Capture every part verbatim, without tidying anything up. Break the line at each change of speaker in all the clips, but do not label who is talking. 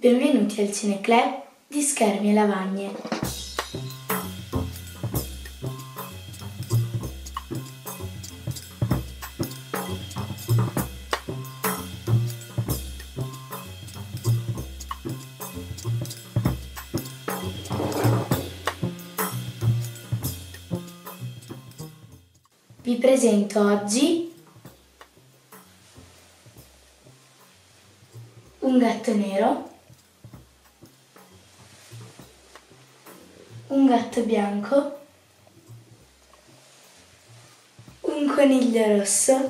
Benvenuti al Cineclub di Schermi e Lavagne. Vi presento oggi un gatto nero, un gatto bianco, un coniglio rosso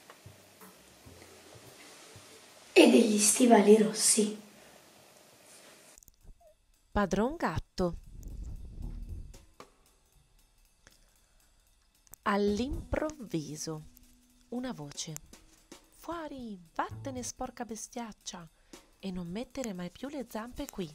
e degli stivali rossi.
Padron gatto. All'improvviso, una voce. Fuori, vattene sporca bestiaccia, e non mettere mai più le zampe qui.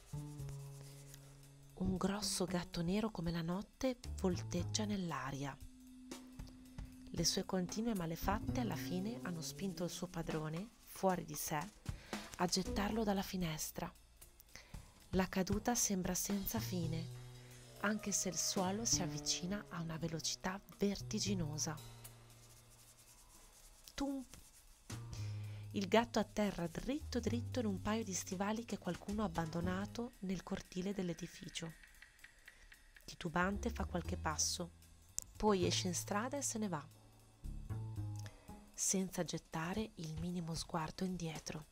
Un grosso gatto nero come la notte volteggia nell'aria. Le sue continue malefatte alla fine hanno spinto il suo padrone, fuori di sé, a gettarlo dalla finestra. La caduta sembra senza fine, anche se il suolo si avvicina a una velocità vertiginosa. Tump! Il gatto atterra dritto dritto in un paio di stivali che qualcuno ha abbandonato nel cortile dell'edificio. Titubante fa qualche passo, poi esce in strada e se ne va, senza gettare il minimo sguardo indietro.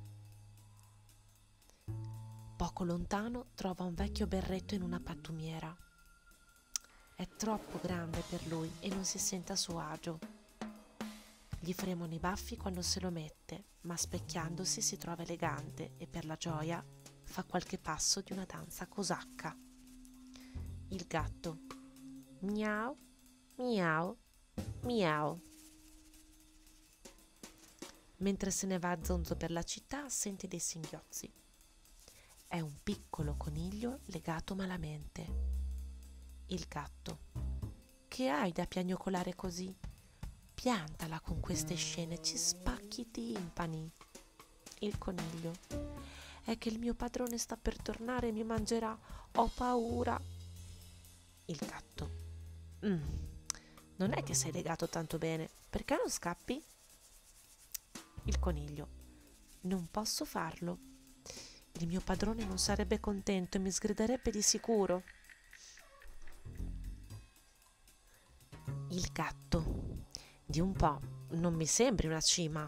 Poco lontano trova un vecchio berretto in una pattumiera. È troppo grande per lui e non si sente a suo agio. Gli fremono i baffi quando se lo mette, ma specchiandosi si trova elegante e per la gioia fa qualche passo di una danza cosacca. Il gatto. Miau, miau, miau. Mentre se ne va a zonzo per la città sente dei singhiozzi. È un piccolo coniglio legato malamente. Il gatto. Che hai da piagnucolare così? Piantala con queste scene, ci spacchi i timpani. Il coniglio. È che il mio padrone sta per tornare e mi mangerà. Ho paura. Il gatto. Mm, non è che sei legato tanto bene. Perché non scappi? Il coniglio. Non posso farlo. Il mio padrone non sarebbe contento e mi sgriderebbe di sicuro. Il gatto. Di un po', non mi sembri una cima.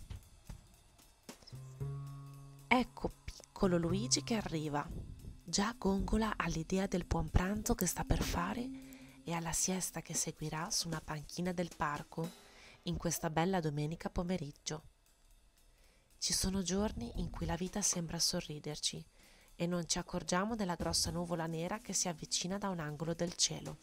Ecco piccolo Luigi che arriva. Già gongola all'idea del buon pranzo che sta per fare e alla siesta che seguirà su una panchina del parco in questa bella domenica pomeriggio. Ci sono giorni in cui la vita sembra sorriderci e non ci accorgiamo della grossa nuvola nera che si avvicina da un angolo del cielo.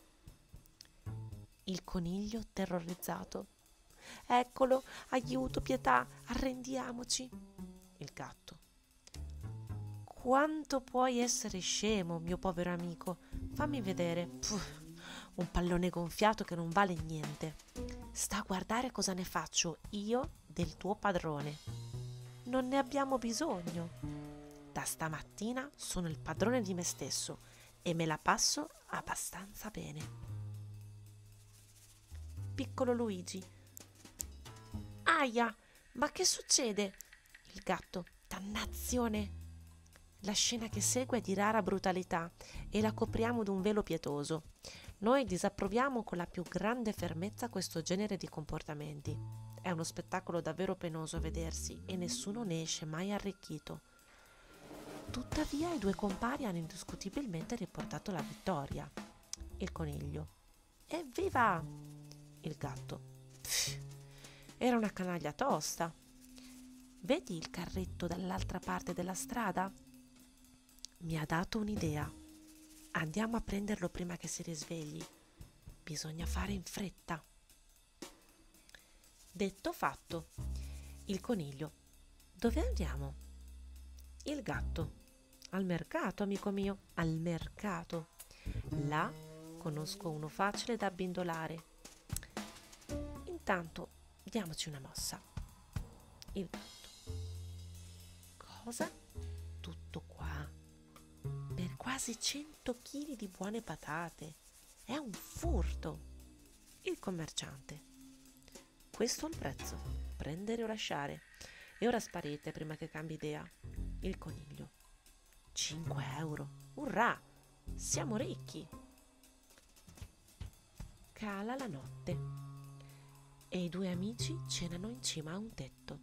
Il coniglio terrorizzato. Eccolo, aiuto, pietà, arrendiamoci. Il gatto. Quanto puoi essere scemo, mio povero amico? Fammi vedere. Puh, un pallone gonfiato che non vale niente. Sta a guardare cosa ne faccio io del tuo padrone. Non ne abbiamo bisogno. Da stamattina sono il padrone di me stesso e me la passo abbastanza bene. Piccolo Luigi. Aia, ma che succede? Il gatto. Dannazione! La scena che segue è di rara brutalità e la copriamo d'un velo pietoso. Noi disapproviamo con la più grande fermezza questo genere di comportamenti. È uno spettacolo davvero penoso a vedersi e nessuno ne esce mai arricchito. Tuttavia i due compari hanno indiscutibilmente riportato la vittoria. Il coniglio. Evviva! Il gatto. Pff, era una canaglia tosta. Vedi il carretto dall'altra parte della strada? Mi ha dato un'idea. Andiamo a prenderlo prima che si risvegli. Bisogna fare in fretta. Detto fatto. Il coniglio. Dove andiamo? Il gatto. Al mercato, amico mio, al mercato. Là conosco uno facile da abbindolare. Intanto diamoci una mossa. Il gatto. Cosa? Tu quasi cento chili di buone patate. È un furto. Il commerciante: questo è il prezzo, prendere o lasciare. E ora sparite prima che cambi idea. Il coniglio: cinque euro. Urrà, siamo ricchi. Cala la notte e i due amici cenano in cima a un tetto.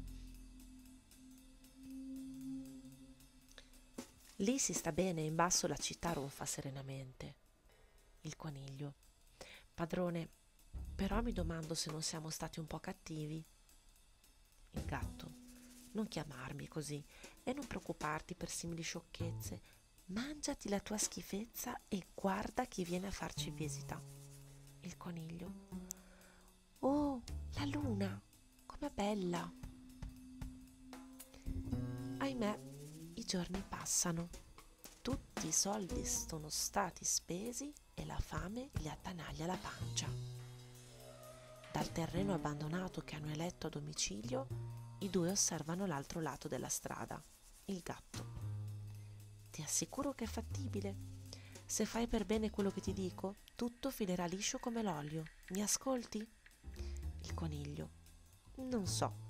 Lì si sta bene, in basso la città ronfa serenamente. Il coniglio: padrone, però mi domando se non siamo stati un po' cattivi. Il gatto: non chiamarmi così e non preoccuparti per simili sciocchezze. Mangiati la tua schifezza e guarda chi viene a farci visita. Il coniglio: oh, la luna, com'è bella. Ahimè, i giorni passano, tutti i soldi sono stati spesi e la fame gli attanaglia la pancia. Dal terreno abbandonato che hanno eletto a domicilio, i due osservano l'altro lato della strada. Il gatto: ti assicuro che è fattibile. Se fai per bene quello che ti dico, tutto filerà liscio come l'olio. Mi ascolti? Il coniglio: non so.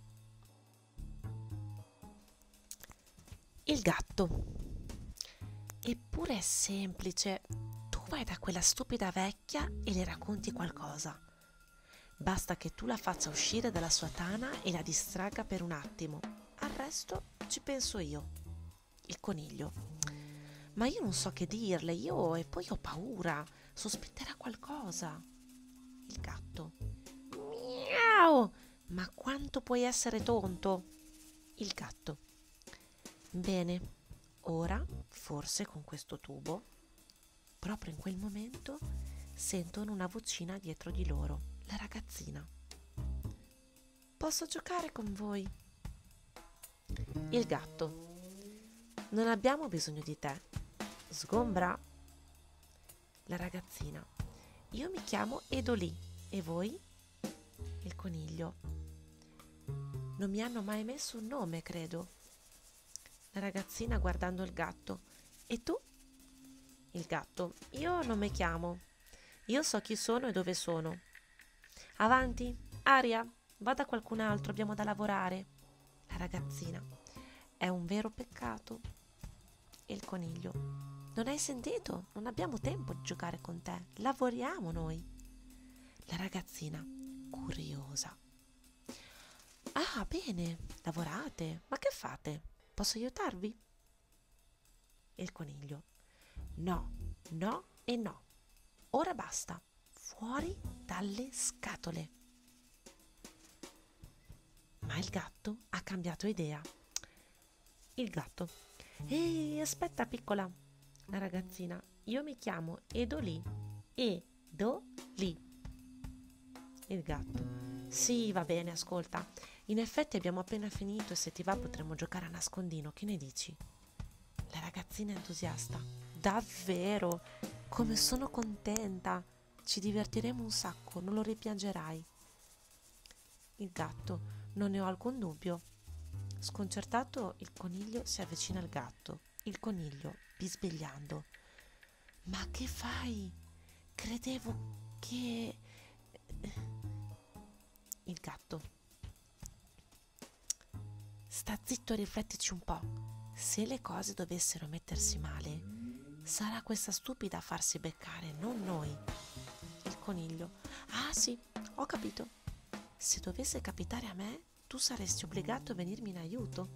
Il gatto: eppure è semplice. Tu vai da quella stupida vecchia e le racconti qualcosa. Basta che tu la faccia uscire dalla sua tana e la distragga per un attimo. Al resto ci penso io. Il coniglio: ma io non so che dirle, io e poi ho paura, sospetterà qualcosa. Il gatto: miau, ma quanto puoi essere tonto? Il gatto: bene, ora, forse con questo tubo. Proprio in quel momento sentono una vocina dietro di loro, la ragazzina: posso giocare con voi? Il gatto: non abbiamo bisogno di te. Sgombra. La ragazzina: io mi chiamo Edolì, e voi? Il coniglio: non mi hanno mai messo un nome, credo. La ragazzina guardando il gatto: e tu? Il gatto: io non mi chiamo. Io so chi sono e dove sono. Avanti, aria, va da qualcun altro, abbiamo da lavorare. La ragazzina: è un vero peccato. Il coniglio: non hai sentito? Non abbiamo tempo di giocare con te, lavoriamo noi. La ragazzina, curiosa: ah, bene, lavorate, ma che fate? Posso aiutarvi? Il coniglio: no, no e no. Ora basta, fuori dalle scatole. Ma il gatto ha cambiato idea. Il gatto: ehi, aspetta piccola. La ragazzina: io mi chiamo Edolì. Edolì. Il gatto: sì, va bene, ascolta. In effetti abbiamo appena finito e se ti va potremmo giocare a nascondino, che ne dici? La ragazzina entusiasta: davvero? Come sono contenta! Ci divertiremo un sacco, non lo rimpiangerai. Il gatto: non ne ho alcun dubbio. Sconcertato, il coniglio si avvicina al gatto. Il coniglio, bisbigliando: ma che fai? Credevo che... Il gatto: sta zitto e riflettici un po'. Se le cose dovessero mettersi male, sarà questa stupida a farsi beccare, non noi. Il coniglio: ah sì, ho capito. Se dovesse capitare a me, tu saresti obbligato a venirmi in aiuto.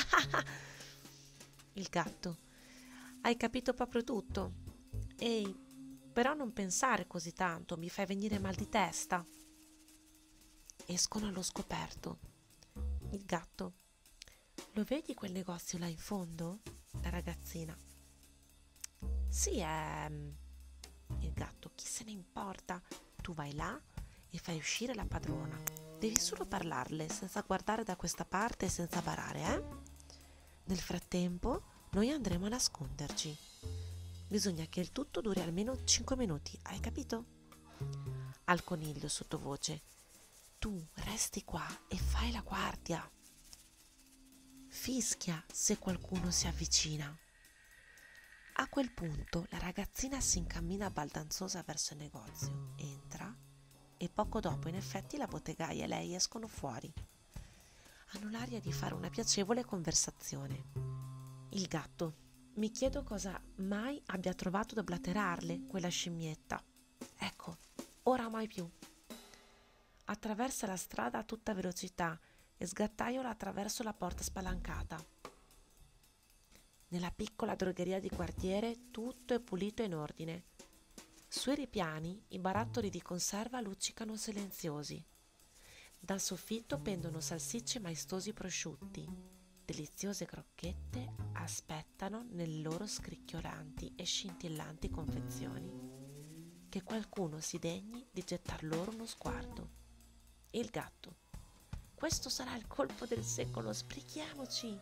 Il gatto: hai capito proprio tutto. Ehi, però non pensare così tanto, mi fai venire mal di testa. Escono allo scoperto. Il gatto: lo vedi quel negozio là in fondo? La ragazzina: sì, è... Il gatto: chi se ne importa? Tu vai là e fai uscire la padrona. Devi solo parlarle senza guardare da questa parte e senza barare, eh? Nel frattempo noi andremo a nasconderci. Bisogna che il tutto duri almeno cinque minuti, hai capito? Al coniglio sottovoce: tu resti qua e fai la guardia. Fischia se qualcuno si avvicina. A quel punto la ragazzina si incammina baldanzosa verso il negozio, entra e poco dopo in effetti la bottegaia e lei escono fuori. Hanno l'aria di fare una piacevole conversazione. Il gatto: mi chiedo cosa mai abbia trovato da blaterarle quella scimmietta. Ecco, ora mai più. Attraversa la strada a tutta velocità e sgattaiola attraverso la porta spalancata. Nella piccola drogheria di quartiere tutto è pulito e in ordine. Sui ripiani i barattoli di conserva luccicano silenziosi. Dal soffitto pendono salsicce maestosi prosciutti. Deliziose crocchette aspettano nelle loro scricchiolanti e scintillanti confezioni che qualcuno si degni di gettar loro uno sguardo. Il gatto: questo sarà il colpo del secolo, sbrichiamoci!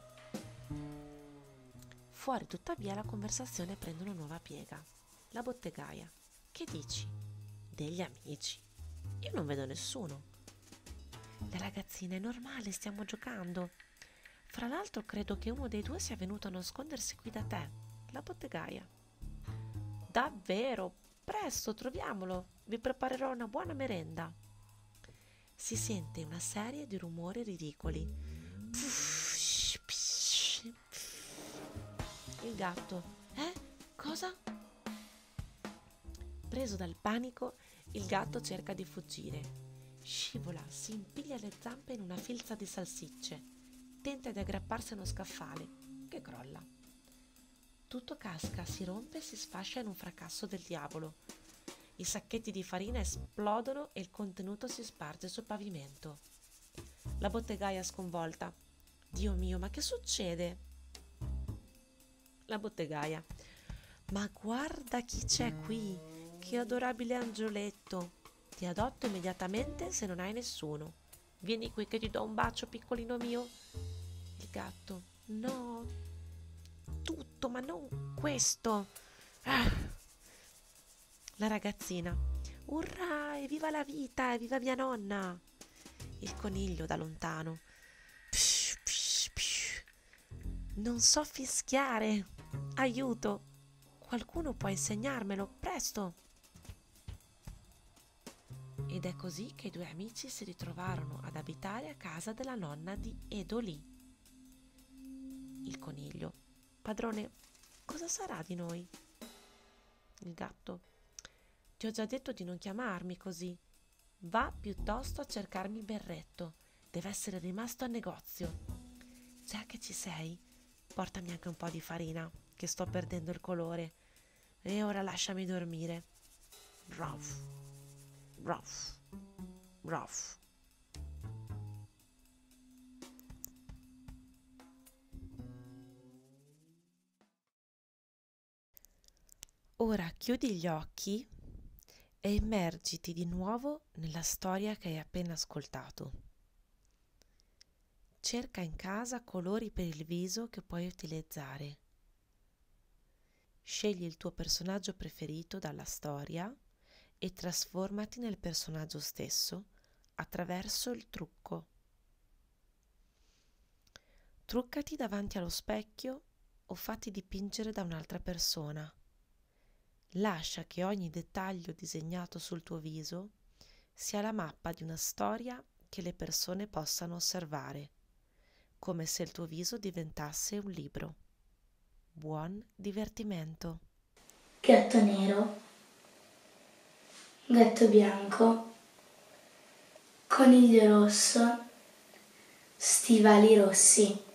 Fuori tuttavia la conversazione prende una nuova piega. La bottegaia: che dici? Degli amici? Io non vedo nessuno. La ragazzina: è normale, stiamo giocando. Fra l'altro credo che uno dei due sia venuto a nascondersi qui da te. La bottegaia: davvero? Presto, troviamolo, vi preparerò una buona merenda. Si sente una serie di rumori ridicoli. Il gatto: eh? Cosa? Preso dal panico, il gatto cerca di fuggire. Scivola, si impiglia le zampe in una filza di salsicce, tenta di aggrapparsi a uno scaffale, che crolla. Tutto casca, si rompe e si sfascia in un fracasso del diavolo. I sacchetti di farina esplodono e il contenuto si sparge sul pavimento. La bottegaia sconvolta: Dio mio, ma che succede? La bottegaia: ma guarda chi c'è qui, che adorabile angioletto. Ti adotto immediatamente se non hai nessuno. Vieni qui che ti do un bacio, piccolino mio. Il gatto: no, tutto, ma non questo. Ah. La ragazzina: urrà, evviva la vita, evviva mia nonna. Il coniglio da lontano: psh, psh, psh. Non so fischiare, aiuto, qualcuno può insegnarmelo, presto. Ed è così che i due amici si ritrovarono ad abitare a casa della nonna di Edolì. Il coniglio: padrone, cosa sarà di noi? Il gatto: ti ho già detto di non chiamarmi così. Va piuttosto a cercarmi il berretto. Deve essere rimasto al negozio. Già che ci sei, portami anche un po' di farina, che sto perdendo il colore. E ora lasciami dormire. Ruff, ruff, ruff. Ora chiudi gli occhi e immergiti di nuovo nella storia che hai appena ascoltato. Cerca in casa colori per il viso che puoi utilizzare. Scegli il tuo personaggio preferito dalla storia e trasformati nel personaggio stesso attraverso il trucco. Truccati davanti allo specchio o fatti dipingere da un'altra persona. Lascia che ogni dettaglio disegnato sul tuo viso sia la mappa di una storia che le persone possano osservare, come se il tuo viso diventasse un libro. Buon divertimento!
Gatto nero, gatto bianco, coniglio rosso, stivali rossi.